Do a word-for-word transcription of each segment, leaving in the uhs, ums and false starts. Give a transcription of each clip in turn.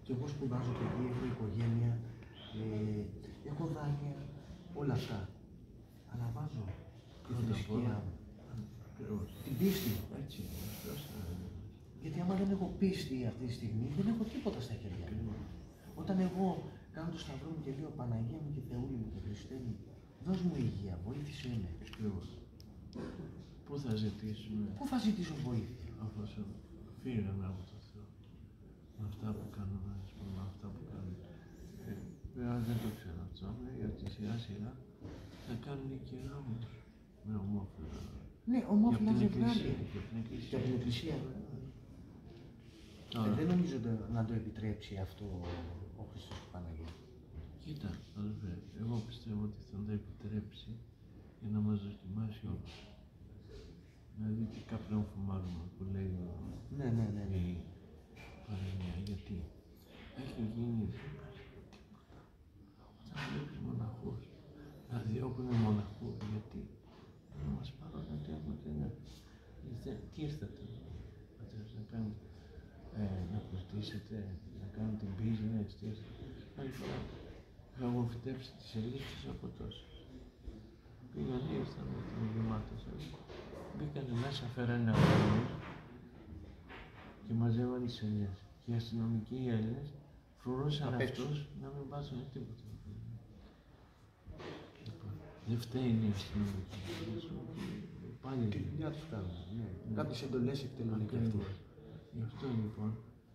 Και εγώ σπουδάζω παιδί, έχω οικογένεια, ε, έχω δάνεια, όλα αυτά. Αλλά βάζω τη θρησκεία μου, την πίστη. Έτσι, γιατί άμα δεν έχω πίστη αυτή τη στιγμή, δεν έχω τίποτα στα χέρια μου. Όταν εγώ κάνω το σταυρό μου και λέω Παναγία μου και Θεούλη μου και Χριστέ μου, δώσ' μου υγεία, βοήθησέ με. Πού θα ζητήσουμε. Πού θα ζητήσω βοήθεια. Αφού σε φύγανε από το Θεό. Με αυτά που κάνουμε, ας πούμε, με αυτά που κάνουμε. Ε, βέβαια δεν το ξέρω αυτό, γιατί σιγά σιγά θα κάνουν και γάμους με ομόφυλα. Ναι, ομόφυλα ζευγάρια. Για την εκκλησία. Για την εκκλησία. Ε, δεν νομίζω να το επιτρέψει αυτό ο Χριστός του Παναγία. Κοίτα, αδελφέ, εγώ πιστεύω ότι θα το επιτρέψει για να μας δοκιμάσει όλους. Δηλαδή και κάποιον φουμάρουμε που λέει ναι, ναι, ναι, ναι. η παροιμία, γιατί έχει γίνει όταν βλέπεις μοναχούς να διώκουν μοναχούς, γιατί να μας πάρουν να διώκουν την τι ήρθατε να κάνετε, ε, να πλουτίσετε, να κάνετε business, τι ήρθατε. Άλλη φορά είχα φυτέψει τις ελίξεις από τόσες. Πήγαν, ήρθαν με την γεμάτωσα. Μπήκανε μέσα, φέρανε αγώνες και μαζεύαν τις ελιές. Και οι αστυνομικοί οι Έλληνες φρουρούσαν αυτούς να μην βάζουν τίποτα. Δεν φταίνει οι αστυνομικοί. Πάλι τη δουλειά τους κάνουν. Ναι. Κάποιες εντολές εκτελούν και αυτοί. Γι' αυτό λοιπόν,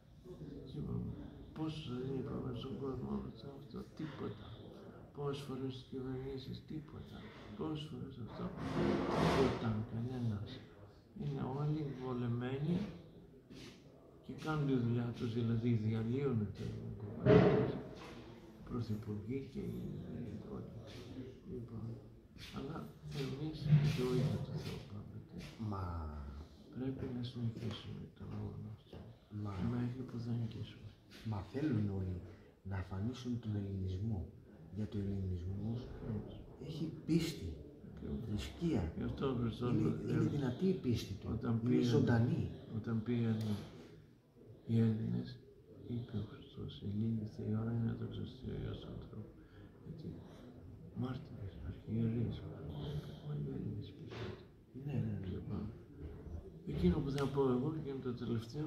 πώς είπαμε στον κόσμο αυτό, τίποτα. Πόσες φορές τις κυβερνήσεις, τίποτα. Πόσες φορές αυτό, τίποτα, κανένας. Είναι όλοι βολεμένοι και κάνουν τη δουλειά τους, δηλαδή διαλύουν τα κομμάτια, πρωθυπουργοί και οι υπόλοιποι. Λοιπόν, αλλά εμείς το ίδιο το Θεό πάμε. Μα πρέπει να συνεχίσουμε τον αγώνα αυτό. Μα... μέχρι που θα νικήσουμε. Μα θέλουν όλοι να αφανίσουν τον ελληνισμό. Γιατί ο ελληνισμός έχει πίστη, θρησκεία. Είναι, είναι δυνατή η πίστη του. Όταν είναι πήγαν, ζωντανή. Όταν πήγαν οι Έλληνες, είπε ο Χριστός, ελίγησε η ώρα είναι το ξεστή ο Υιός του ανθρώπου. Γιατί μάρτυρες, αρχιερείς, όλοι οι Έλληνες πήγαν. Ναι, ναι, ναι. Λοιπόν, εκείνο που θα πω εγώ και είναι το τελευταίο,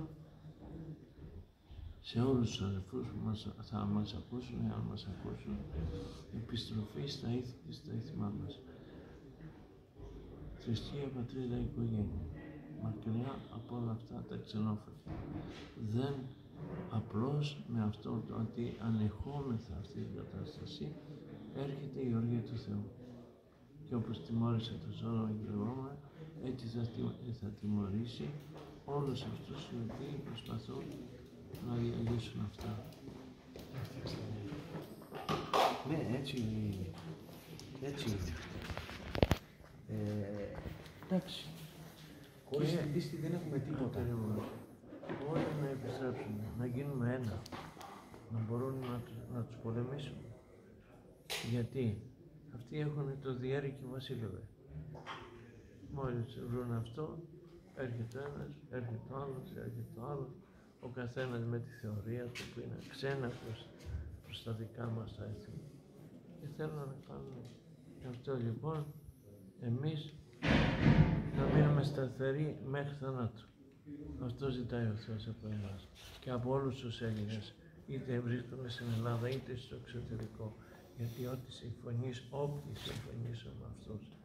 σε όλους τους αδελφούς που μας, θα μας ακούσουν, αν μας ακούσουν, επιστροφή στα ήθη και στα ήθημά μας. Θρησκεία, πατρίδα, οικογένεια. Μακριά από όλα αυτά τα ξενόφερτα. Δεν απλώς με αυτό το ότι ανεχόμεθα αυτή την κατάσταση, έρχεται η οργή του Θεού. Και όπως τιμώρησε το ζώο αγγελώμα, έτσι θα, θα τιμωρήσει όλους αυτούς οι οποίοι προσπαθούν να διαλύσουν αυτά. Ναι, έτσι, έτσι είναι. Ε, εντάξει, χωρίς την πίστη δεν έχουμε τίποτα. Όλοι να επιστρέψουν, να γίνουμε ένα, να μπορούν να, να τους πολεμήσουν. Γιατί αυτοί έχουν το διέρη και βασίλευε. Μόλις βρουν αυτό, έρχεται ένας, έρχεται ο άλλος, έρχεται ο άλλος, ο καθένας με τη θεωρία του που είναι ξένα προς, προς τα δικά μας τα έθιμα. Και θέλουν να κάνουν. Γι' αυτό λοιπόν εμείς να μείνουμε σταθεροί μέχρι θανάτου. Αυτό ζητάει ο Θεός από εμάς και από όλους τους Έλληνες, είτε βρίσκονται στην Ελλάδα είτε στο εξωτερικό. Γιατί ό,τι συμφωνείς, όποιοι συμφωνήσουν με αυτούς,